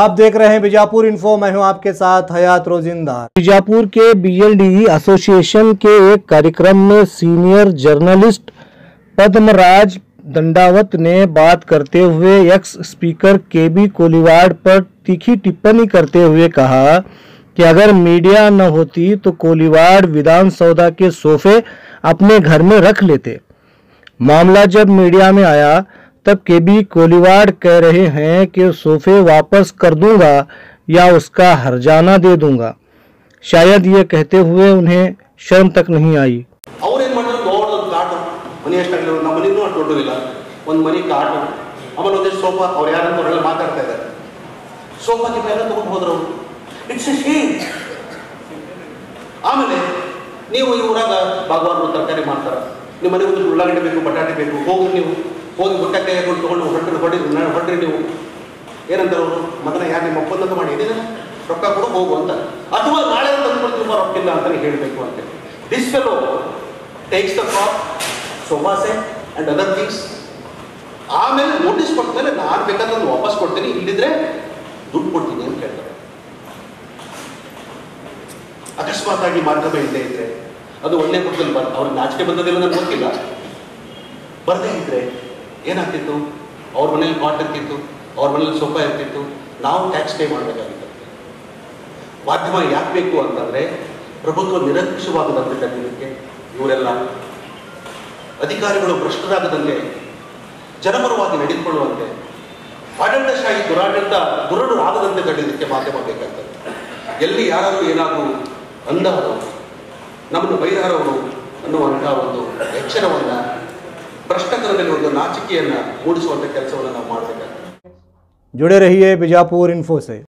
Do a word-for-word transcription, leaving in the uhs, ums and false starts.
आप देख रहे हैं बीजापुर इन्फो। मैं हूं आपके साथ हयात रोजिंदार। बीजापुर के बीएलडी एसोसिएशन के एक कार्यक्रम में सीनियर जर्नलिस्ट पद्मराज दंडावत ने बात करते हुए एक्स स्पीकर केबी कोलीवाड़ पर तीखी टिप्पणी करते हुए कहा कि अगर मीडिया न होती तो कोलीवाड़ विधान सौदा के सोफे अपने घर में रख लेते। मामला जब मीडिया में आया तब केबी कोलीवाड़ कह रहे हैं कि सोफे वापस कर दूंगा या उसका हर्जाना दे दूंगा। शायद ये कहते हुए उन्हें शर्म तक नहीं आई। ಮನೆ ಎಷ್ಟಾಗಲಿಲ್ಲ ನಮ್ಮ ಮನೆಯೂ ಅಷ್ಟು ದೊಡ್ಡದಿಲ್ಲ, ಒಂದು ಮನೆ ಕಾಟು ಆಮೇಲೆ ಒಂದಿಷ್ಟು ಸೋಫಾ ಅವ್ರು ಯಾರಂತ ಅವರೆಲ್ಲ ಮಾತಾಡ್ತಾ ಇದ್ದಾರೆ. ಸೋಫಾಗೆ ಮೇಲೆ ತಗೊಂಡು ಹೋದ್ರು ಅವರು. It's a shame. ಆಮೇಲೆ ನೀವು ಈ ಊರಾಗ ಬಾಗವಾರು ತರಕಾರಿ ಮಾಡ್ತಾರೆ, ನಿಮ್ಮ ಮನೆಗೆ ಒಂದು ಉಳ್ಳಾಗಡ್ಡೆ ಬೇಕು, ಬಟಾಟೆ ಬೇಕು, ಹೋಗಿ ನೀವು ಹೋಗಿ ಬುಟ್ಟಕ್ಕೆ ತಗೊಂಡು ಹೊಟ್ಟೆ ಹೊಡಿ ಹೊಡ್ರಿ. ನೀವು ಏನಂತಾರೆ ಅವರು, ಮಗನ ಯಾರು ನಿಮ್ಮ ಒಪ್ಪಂದ ಮಾಡಿ ಇದೀನ ರೊಕ್ಕ ಕೂಡ ಹೋಗು ಅಂತ, ಅಥವಾ ನಾಳೆ ತಂದುಕೊಡ್ತೀವಿ ರೊಕ್ಕ ಇಲ್ಲ ಅಂತಲೇ ಹೇಳಬೇಕು ಅಂತ. This fellow takes the cop sofa set and other things. ಆಮೇಲೆ ನೋಟಿಸ್ ಕೊಟ್ಟ ಮೇಲೆ ನಾನು ಬೇಕಾದ್ರೆ ನಾನು ವಾಪಸ್ ಕೊಡ್ತೀನಿ, ಇಲ್ಲಿದ್ರೆ ದುಡ್ಡು ಕೊಡ್ತೀನಿ ಅಂತ ಹೇಳ್ತಾರೆ. ಅಕಸ್ಮಾತ್ ಆಗಿ ಮಾಧ್ಯಮ ಇಲ್ಲದೆ ಇದ್ರೆ ಅದು ಒಳ್ಳೆ ಪುಟದಲ್ಲಿ ಬರ್ ಅವ್ರಿಗೆ ನಾಚಿಕೆ ಬಂದದಿಲ್ಲ ನನಗೆ ಗೊತ್ತಿಲ್ಲ. ಬರದೇ ಇದ್ರೆ ಏನಾಗ್ತಿತ್ತು, ಅವ್ರ ಮನೇಲಿ ಕಾಟ್ ಇರ್ತಿತ್ತು, ಅವ್ರ ಮನೇಲಿ ಸೋಫಾ ಇರ್ತಿತ್ತು, ನಾವು ಟ್ಯಾಕ್ಸ್ ಪೇ ಮಾಡಬೇಕಾಗಿತ್ತು. ಮಾಧ್ಯಮ ಯಾಕೆ ಬೇಕು ಅಂತಂದ್ರೆ ಪ್ರಭುತ್ವ ನಿರಂಕುಶವಾಗದಂತೆ ತಡೆಯೋದಕ್ಕೆ, ಇವರೆಲ್ಲ ಅಧಿಕಾರಿಗಳು ಭ್ರಷ್ಟರಾಗದಂತೆ ಜನಪರವಾಗಿ ನಡೆದುಕೊಳ್ಳುವಂತೆ, ಆಡಳಿತಶಾಹಿ ದುರಾಡಳಿತ ದುರಡರಾಗದಂತೆ ತಡೆಯೋದಕ್ಕೆ ಮಾಧ್ಯಮ ಬೇಕಾಗ್ತದೆ. ಎಲ್ಲಿ ಯಾರಾದರೂ ಏನಾದರೂ ಅಂದವರು ನಮ್ಮನ್ನು ಬೈದಾರವರು ಅನ್ನುವಂತಹ ಒಂದು ಎಚ್ಚರವನ್ನ, ಭ್ರಷ್ಟತನದಲ್ಲಿ ಒಂದು ನಾಚಿಕೆಯನ್ನ ಮೂಡಿಸುವಂತ ಕೆಲಸವನ್ನು ನಾವು ಮಾಡಬೇಕಾಗ್ತದೆ. जुड़े रहिए बीजापुर इन्फो से।